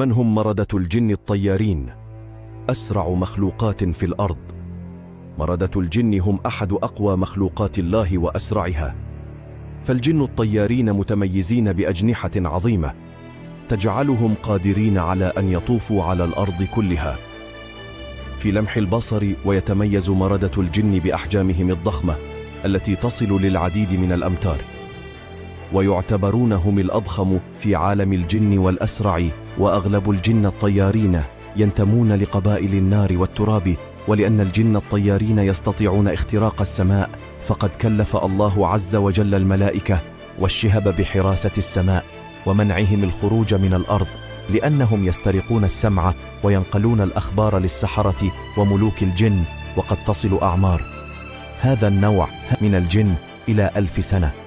من هم مردة الجن الطيارين؟ أسرع مخلوقات في الأرض. مردة الجن هم أحد أقوى مخلوقات الله وأسرعها، فالجن الطيارين متميزين بأجنحة عظيمة تجعلهم قادرين على أن يطوفوا على الأرض كلها في لمح البصر. ويتميز مردة الجن بأحجامهم الضخمة التي تصل للعديد من الأمتار، ويعتبرون هم الأضخم في عالم الجن والأسرع. وأغلب الجن الطيارين ينتمون لقبائل النار والتراب، ولأن الجن الطيارين يستطيعون اختراق السماء، فقد كلف الله عز وجل الملائكة والشهب بحراسة السماء ومنعهم الخروج من الأرض، لأنهم يسترقون السمع وينقلون الأخبار للسحرة وملوك الجن، وقد تصل أعمار هذا النوع من الجن إلى 1000 سنة.